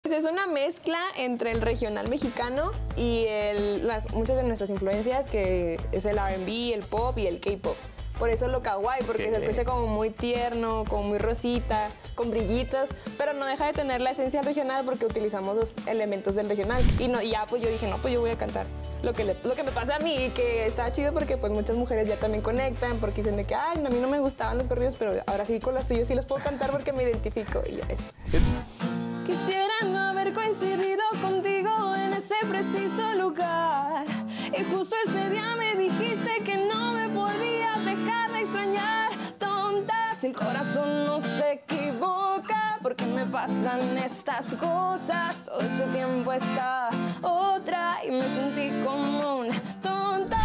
Es una mezcla entre el regional mexicano y muchas de nuestras influencias, que es el R&B, el pop y el K-pop. Por eso lo kawaii, porque se escucha como muy tierno, como muy rosita, con brillitos, pero no deja de tener la esencia regional porque utilizamos los elementos del regional. Y ya pues yo dije, no, pues yo voy a cantar lo que me pasa a mí, y que está chido porque pues muchas mujeres ya también conectan, porque dicen de que, ay, a mí no me gustaban los corridos, pero ahora sí con los tuyos sí los puedo cantar porque me identifico, y ya es. Quisiera no haber coincidido contigo en ese preciso lugar, y justo ese día me dijiste que no me podías dejar de extrañar. Tonta, si el corazón no se equivoca, ¿por qué me pasan estas cosas? Todo este tiempo está otra y me sentí como una tonta.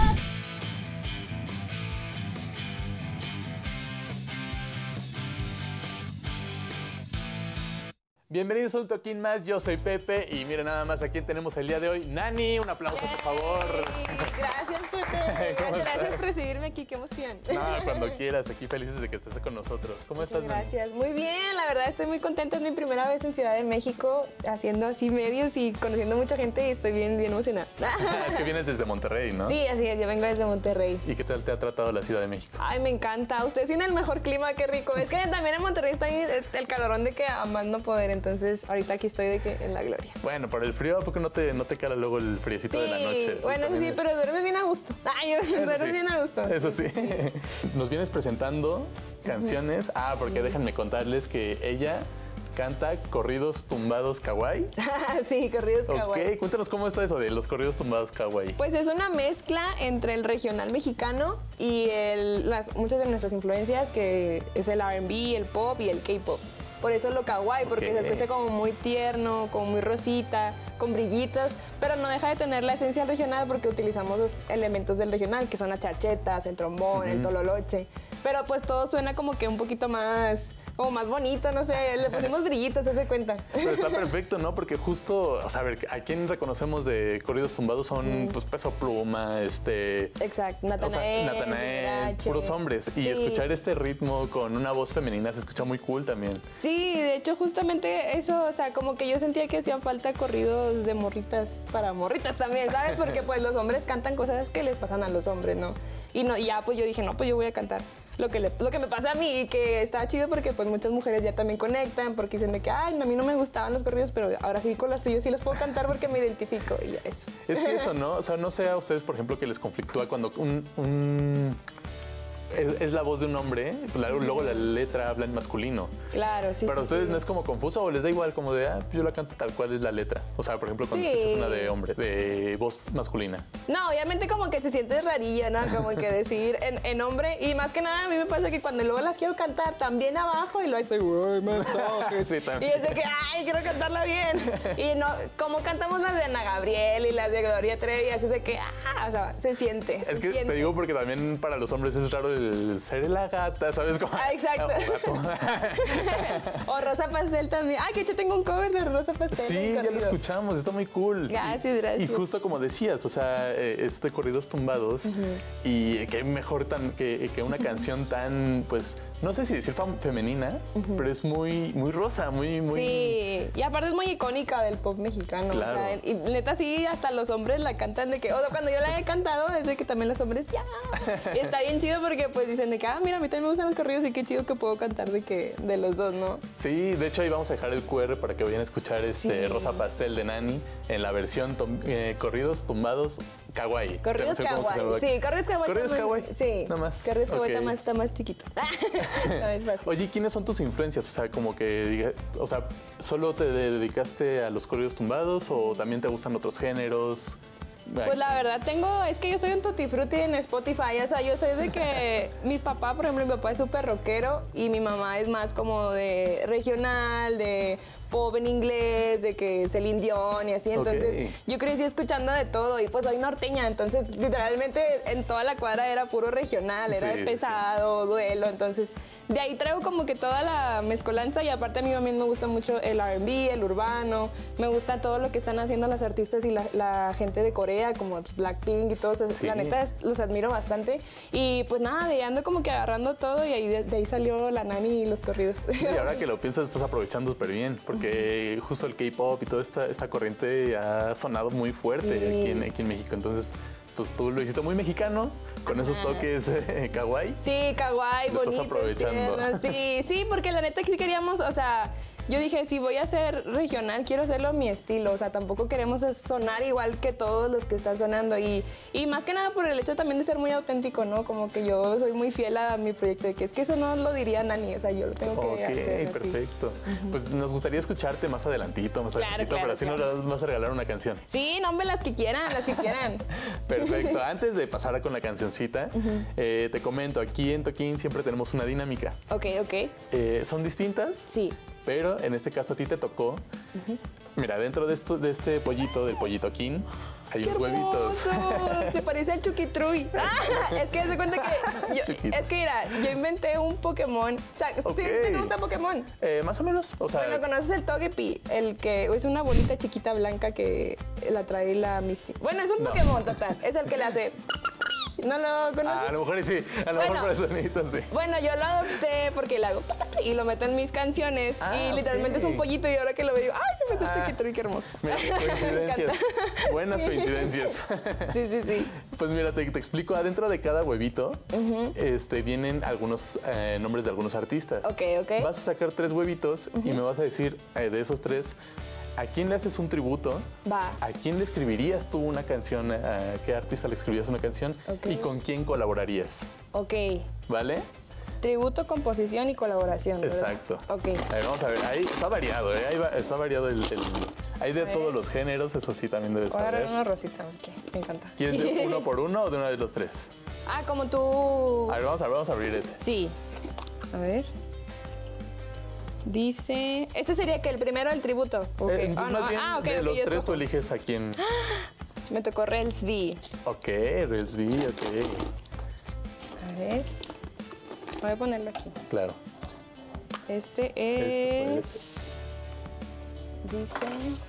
Bienvenidos a un toquín más, yo soy Pepe y miren nada más a quién tenemos el día de hoy. Nani, un aplauso por favor. Gracias Pepe, gracias por recibirme aquí, qué emoción. No, cuando quieras, aquí felices de que estés con nosotros. ¿Cómo estás, Nani? Gracias, muy bien, la verdad estoy muy contenta, es mi primera vez en Ciudad de México haciendo así medios y conociendo mucha gente y estoy bien emocionada. Es que vienes desde Monterrey, ¿no? Sí, así es, yo vengo desde Monterrey. ¿Y qué tal te ha tratado la Ciudad de México? Ay, me encanta, ustedes tienen el mejor clima, qué rico. Es que también en Monterrey está ahí el calorón de que a más no poder. Entonces, ahorita aquí estoy de que en la gloria. Bueno, por el frío, ¿a poco no te cala luego el friecito de la noche? Bueno, sí, pero duermes bien a gusto. Ay, duermes bien a gusto. Eso sí. Nos vienes presentando canciones. Porque déjenme contarles que ella canta corridos tumbados kawaii. Sí, corridos kawaii. Ok, cuéntanos cómo está eso de los corridos tumbados kawaii. Pues es una mezcla entre el regional mexicano y muchas de nuestras influencias, que es el R&B, el pop y el K-pop. Por eso lo kawaii, porque se escucha como muy tierno, como muy rosita, con brillitos, pero no deja de tener la esencia regional porque utilizamos los elementos del regional, que son las charchetas, el trombón, el tololoche. Pero pues todo suena como que un poquito más, como más bonito, no sé, le pusimos brillitos, se cuenta. Pero está perfecto, ¿no? Porque justo, o sea, a ver, ¿a quién reconocemos de corridos tumbados? Son, pues, Peso Pluma, Exacto, Natanael, puros hombres. Sí. Y escuchar este ritmo con una voz femenina se escucha muy cool también. Sí, de hecho, justamente eso, o sea, como que yo sentía que hacían falta corridos de morritas para morritas también, ¿sabes? Porque, pues, los hombres cantan cosas que les pasan a los hombres, ¿no? Y ya, pues, yo dije, no, pues, yo voy a cantar lo que me pasa a mí, y que está chido porque pues muchas mujeres ya también conectan, porque dicen de que, ay, a mí no me gustaban los corridos, pero ahora sí con los tuyos sí los puedo cantar porque me identifico, y ya eso. Es que eso, ¿no? O sea, no sé a ustedes, por ejemplo, que les conflictúa cuando es la voz de un hombre, luego la letra habla en masculino. Claro, sí. Para ustedes no es como confuso, o les da igual, como de, yo la canto tal cual es la letra. O sea, por ejemplo, cuando escuchas una de hombre, de voz masculina. No, obviamente como que se siente rarilla, ¿no? Como que decir en hombre, y más que nada a mí me pasa que cuando luego las quiero cantar también abajo y lo estoy, uy, mensajes. Sí, también. Y es de que, ay, quiero cantarla bien. Y no, como cantamos las de Ana Gabriel y las de Gloria Trevi, así es de que, o sea, se siente. Es que te digo porque también para los hombres es raro el ser la gata, ¿sabes cómo? Exacto. O Rosa Pastel también. Ay, que yo tengo un cover de Rosa Pastel. Sí, ya lo escuchamos, está muy cool. Gracias. Y justo como decías, o sea, corridos tumbados, y que mejor que una canción tan, pues, no sé si decir femenina, pero es muy rosa, muy... Sí, y aparte es muy icónica del pop mexicano. Claro. O sea, y neta sí, hasta los hombres la cantan de que, o sea, cuando yo la he cantado es de que también los hombres ya. Y está bien chido porque pues dicen de que, mira, a mí también me gustan los corridos y qué chido que puedo cantar de los dos, ¿no? Sí, de hecho ahí vamos a dejar el QR para que vayan a escuchar Rosa Pastel de Nani en la versión corridos tumbados kawaii. Corridos kawaii. Sí, corridos kawaii. Corridos kawaii. Sí. Nada más. Corridos kawaii está más chiquito. No es fácil. Oye, ¿quiénes son tus influencias? O sea, como que, o sea, ¿solo te dedicaste a los corridos tumbados o también te gustan otros géneros? Pues la verdad es que yo soy un tutti frutti en Spotify, o sea, yo soy de que mi papá, por ejemplo, mi papá es súper rockero y mi mamá es más como de regional, de pop en inglés, de que Celine Dion y así, entonces yo crecí escuchando de todo y pues soy norteña, entonces literalmente en toda la cuadra era puro regional, era pesado, duelo, entonces de ahí traigo como que toda la mezcolanza y aparte a mí también me gusta mucho el R&B, el urbano, me gusta todo lo que están haciendo las artistas y la gente de Corea, como Blackpink y todos, Sí. la neta los admiro bastante. Y pues nada, de ahí ando como que agarrando todo y ahí de ahí salió la Nani y los corridos. Y ahora que lo piensas, estás aprovechando súper bien, porque justo el K-pop y toda esta corriente ha sonado muy fuerte Sí. aquí en México. Entonces, pues tú lo hiciste muy mexicano, con esos toques kawaii. Sí, kawaii, Lo estás bonito. aprovechando. Sí, porque la neta que sí queríamos, o sea, yo dije, si voy a ser regional, quiero hacerlo a mi estilo. O sea, tampoco queremos sonar igual que todos los que están sonando. Y más que nada por el hecho también de ser muy auténtico, ¿no? Como que yo soy muy fiel a mi proyecto, de que es que eso no lo diría Nani, o sea, yo lo tengo que hacer así. Perfecto. Pues nos gustaría escucharte más adelantito, Claro, pero así claro. nos vas a regalar una canción. Sí, nombre las que quieran, las que quieran. Perfecto. Antes de pasar con la cancioncita, te comento, aquí en Toquín siempre tenemos una dinámica. Ok. Son distintas, Sí. pero en este caso a ti te tocó. Mira, dentro de este pollito, del pollito King, hay ¡Qué unos huevitos. hermoso! Se parece al Chuquitruy. Es que se cuenta que Chiquito. es que mira, yo inventé un Pokémon. O sea, Ok. ¿te gusta Pokémon? Más o menos, o sea, Bueno, ¿conoces el Togepi? El que es una bolita chiquita blanca que la trae la Misty. Bueno, es un No. Pokémon total. Es el que le hace. ¿No lo conoces? a lo mejor sí, a lo Bueno. mejor por el sonidito sí. Bueno, yo lo adopté porque le hago y lo meto en mis canciones y literalmente ok. es un pollito y ahora que lo veo digo, ¡ay, se me Ah. está Chuquitruy, qué hermoso! Mira, coincidencias. Buenas coincidencias. Sí. Pues mira, te explico, adentro de cada huevito vienen algunos nombres de algunos artistas. Ok. Vas a sacar 3 huevitos y me vas a decir de esos 3, ¿a quién le haces un tributo? Va. ¿A quién le escribirías tú una canción? ¿A qué artista le escribirías una canción? Ok. ¿Y con quién colaborarías? Ok. ¿Vale? Tributo, composición y colaboración, ¿verdad? Exacto. Ok. A ver, vamos a ver, ahí está variado, está variado hay de todos los géneros, eso sí también debes Voy a agarrar saber. una rosita, ok, me encanta. ¿Quieres de uno por uno o de una de los 3? Ah, como tú. A ver, vamos a abrir ese. Sí. A ver. Dice. Este sería que el primero, el tributo. Ok. Más bien, ok, de ok, los yo 3 tú escojo. eliges a quién. Me tocó Rels V. Ok, Resby, ok. A ver. Voy a ponerlo aquí. Claro. Este puede es. Dice.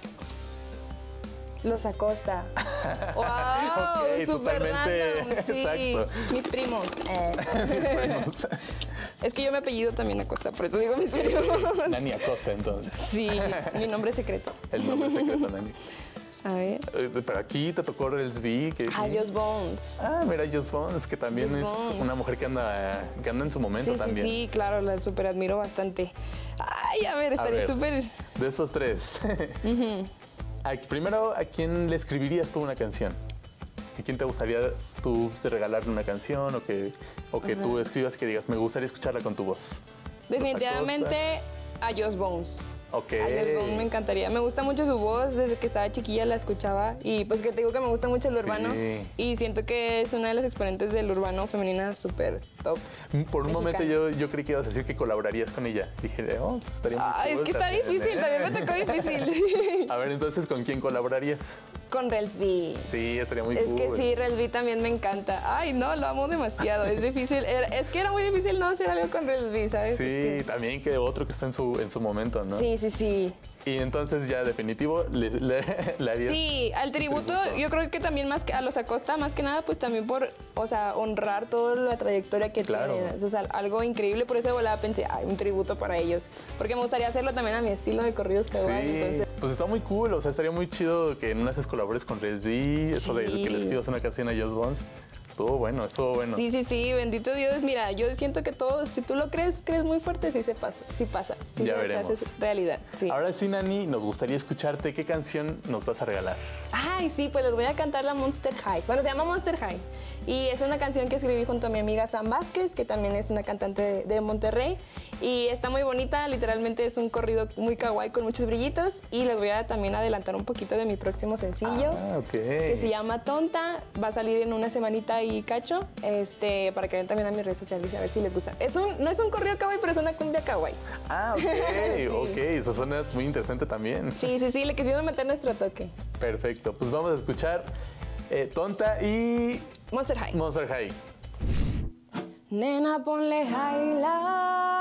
Los Acosta. ¡Wow! Ok, Súper totalmente, random. Sí. exacto. Mis primos. Vamos. Es que yo me apellido también Acosta, por eso digo mis primos. Nani Acosta, entonces. Sí, mi nombre es secreto. El nombre secreto, Nani. A ver. Pero aquí te tocó Resby. Just Bones. Mira, Just Bones, que también Just es Bones. una mujer que anda en su momento Sí, también. sí, claro, la súper admiro bastante. Ay, a ver, estaría ver. súper. De estos 3. Primero, ¿a quién le escribirías tú una canción? ¿A quién te gustaría tú regalarle una canción o que tú escribas y que digas, me gustaría escucharla con tu voz? Definitivamente a Just Bones. Ok. A Just Bones me encantaría. Me gusta mucho su voz, desde que estaba chiquilla la escuchaba y pues que te digo que me gusta mucho el Sí. urbano y siento que es una de las exponentes del urbano femenina súper top. Por un momento mexicana. yo creí que ibas a decir que colaborarías con ella. Dije, pues estaría muy Ay, es cool que está también, difícil, ¿eh? también me tocó difícil. A ver, entonces, ¿con quién colaborarías? Con Rels V. Sí, estaría muy Es cool. que sí, Rels V también me encanta. Ay, no, lo amo demasiado. Es difícil. Es que era muy difícil no hacer algo con Rels V, ¿sabes? Sí, Es que- también que otro que está en su momento, ¿no? Sí. Y entonces ya definitivo le harías. Sí, al tributo, yo creo que también más que a los Acosta, más que nada, pues también por, o sea, honrar toda la trayectoria que Claro. tienen. O sea, algo increíble, por eso de volada pensé, ay, un tributo para ellos. Porque me gustaría hacerlo también a mi estilo de corridos kawaii, Sí, entonces. pues está muy cool, o sea, estaría muy chido que en unas colabores con Resby, eso de Sí. que le escribas una canción a Just Bones. Estuvo bueno. Sí, bendito Dios. Mira, yo siento que todo, si tú lo crees muy fuerte, sí se pasa, sí pasa. Sí Ya se veremos. hace realidad. Sí. Ahora sí, Nani, nos gustaría escucharte. ¿Qué canción nos vas a regalar? Ay, sí, pues les voy a cantar la Monster High. Bueno, se llama Monster High. Y es una canción que escribí junto a mi amiga Sam Vázquez, que también es una cantante de Monterrey. Y está muy bonita, literalmente es un corrido muy kawaii con muchos brillitos. Y les voy a también adelantar un poquito de mi próximo sencillo. Ok. Que se llama Tonta, va a salir en una semanita y cacho, para que vean también a mis redes sociales y a ver si les gusta. No es un corrido kawaii, pero es una cumbia kawaii. Ah, ok, ok, eso suena muy interesante también. Sí, le quisimos meter nuestro toque. Perfecto, pues vamos a escuchar Tonta y Monster High. Monster High. Nena, ponle highlight.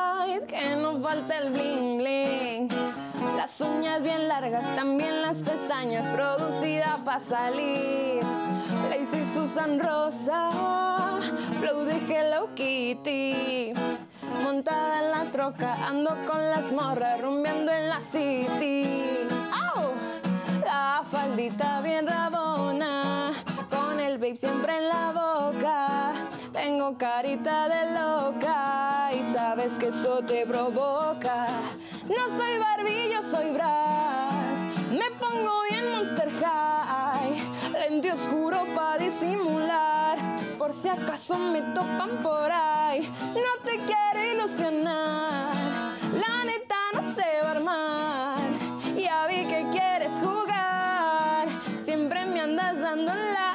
sabes que no falta el bling bling. Las uñas bien largas, también las pestañas, producida para salir. Lazy Susan Rosa, flow de Hello Kitty. Montada en la troca, ando con las morras, rumbeando en la city. ¡Au! La faldita bien rabona, con el babe siempre en la boca. Tengo carita de loca y sabes que eso te provoca. No soy Barbie, yo soy Bratz. Me pongo bien Monster High, lente oscuro pa' disimular, por si acaso me topan por ahí. No te quiero ilusionar, la neta no se va a armar. Ya vi que quieres jugar, siempre me andas dando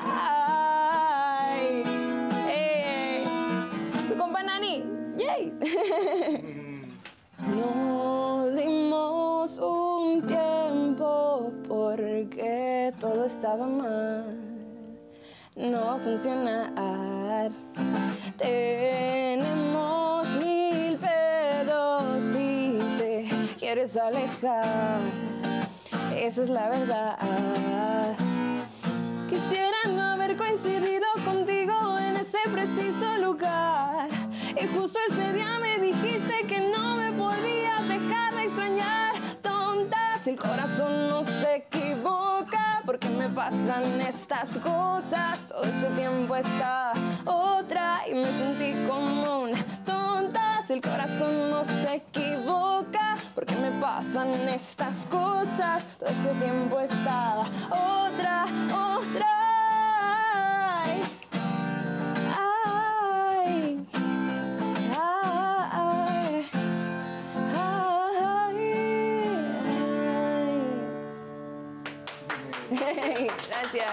like. Su compa Nani, yay. Nos dimos un tiempo porque todo estaba mal. No va a funcionar. Tenemos 1000 pedos y te quieres alejar. Esa es la verdad. Quisiera no haber coincidido contigo en ese preciso lugar. Y justo ese día me dijiste que no me podías dejar de extrañar. Tonta, si el corazón no se equivoca, ¿por qué me pasan estas cosas? Todo este tiempo está otra y me sentí como una tonta. Si el corazón no se equivoca, ¿por qué me pasan estas cosas? Todo este tiempo estaba otra. Ay, ay, ay, ay. Gracias.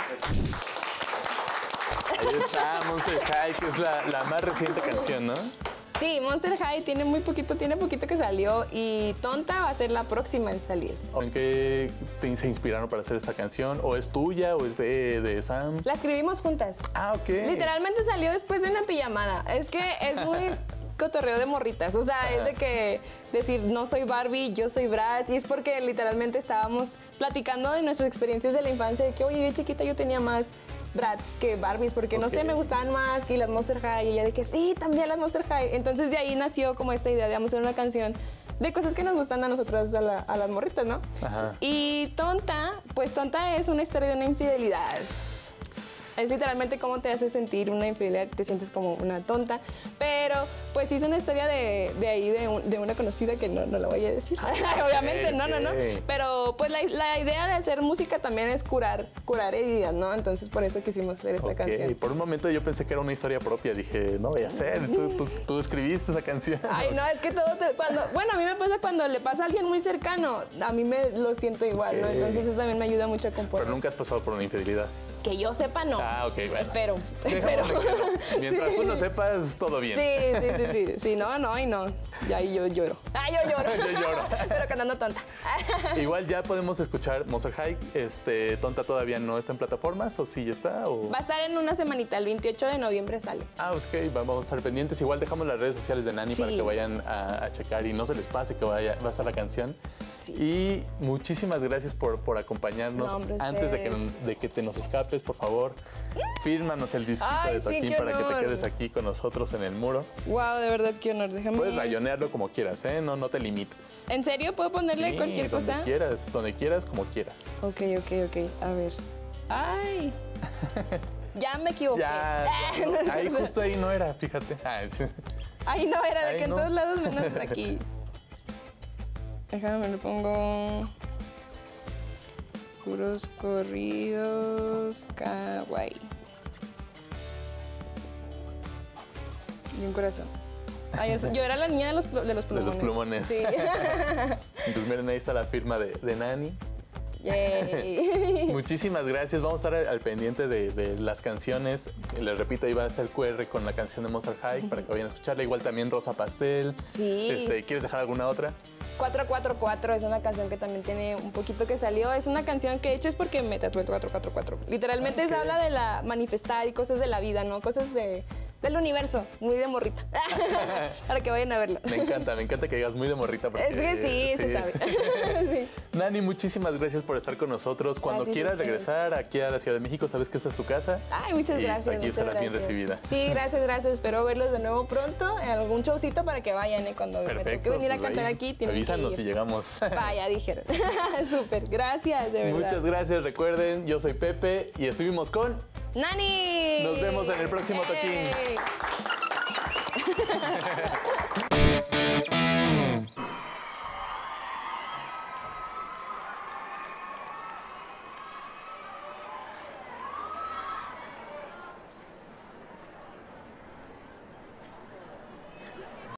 Ahí está, Monster High, que es la más reciente canción, ¿no? Sí, Monster High tiene poquito que salió y Tonta va a ser la próxima en salir. ¿En qué se inspiraron para hacer esta canción? ¿O es tuya o es de Sam? La escribimos juntas. Ah, ok. Literalmente salió después de una pijamada. Es que es muy cotorreo de morritas. O sea, es de que decir, no soy Barbie, yo soy Bratz. Y es porque literalmente estábamos platicando de nuestras experiencias de la infancia. De que, oye, de chiquita yo tenía más Bratz que Barbies, porque no sé, me gustaban más que las Monster High. Y ella de que sí, también las Monster High. Entonces de ahí nació como esta idea de vamos a hacer una canción de cosas que nos gustan a nosotros, a las morritas, ¿no? Ajá. Y Tonta, pues Tonta es una historia de una infidelidad. Es literalmente cómo te hace sentir una infidelidad, te sientes como una tonta. Pero pues hice una historia de ahí, de una conocida que no la voy a decir. Obviamente, no. Pero pues la idea de hacer música también es curar heridas, ¿no? Entonces por eso quisimos hacer esta canción. Por un momento yo pensé que era una historia propia. Dije, no voy a hacer, tú escribiste esa canción. Ay, no, es que todo bueno, a mí me pasa cuando le pasa a alguien muy cercano, a mí me lo siento igual, ¿no? Entonces eso también me ayuda mucho a componer. Pero nunca has pasado por una infidelidad. Que yo sepa, no. Ah, ok, bueno. Espero. Mientras tú lo sepas, todo bien. Sí. Sí, no. Ya ahí yo lloro. Ah, yo lloro. Yo lloro. Pero cantando Tonta. Igual ya podemos escuchar Monster High. Tonta todavía no está en plataformas, ¿o sí ya está? ¿O? Va a estar en una semanita, el 28 de noviembre sale. Ah, ok, vamos a estar pendientes. Igual dejamos las redes sociales de Nani para que vayan a checar y no se les pase que va a estar la canción. Sí. Y muchísimas gracias por acompañarnos. Antes de que te nos escapes, por favor, fírmanos el disquito de Toquín para que te quedes aquí con nosotros en el muro. Wow, de verdad, qué honor. Déjame. Puedes rayonearlo como quieras, ¿eh? No te limites. ¿En serio? ¿Puedo ponerle cualquier cosa? Donde quieras, como quieras. Ok. A ver. ¡Ay! Ya me equivoqué. Ahí justo ahí no era, fíjate. Ahí no era, de que en todos lados menos aquí. Déjame, me lo pongo. Puros corridos kawaii. Y un corazón. Ay, yo era la niña de los plumones. De los plumones. Sí. Entonces miren, ahí está la firma de Nani. Yay. Muchísimas gracias. Vamos a estar al pendiente de las canciones. Les repito, ahí va a ser QR con la canción de Monster High para que vayan a escucharla. Igual también Rosa Pastel. Sí. ¿Quieres dejar alguna otra? 444 es una canción que también tiene un poquito que salió. Es una canción que de hecho es porque me tatué el 444. Literalmente se habla de la manifestar y cosas de la vida, ¿no? Cosas de del universo, muy de morrita. Para que vayan a verlo. Me encanta que digas muy de morrita. Porque, es que sí, se sabe. Sí. Nani, muchísimas gracias por estar con nosotros. Cuando quieras regresar aquí a la Ciudad de México, sabes que esta es tu casa. Ay, muchas gracias. Aquí estarás bien recibida. Sí, gracias. Espero verlos de nuevo pronto en algún showcito para que vayan. Cuando me toque venir a cantar aquí, avísanos si llegamos. Vaya, dijeron. Súper, gracias, de verdad. Muchas gracias. Recuerden, yo soy Pepe y estuvimos con Nani. Nos vemos en el próximo toquín.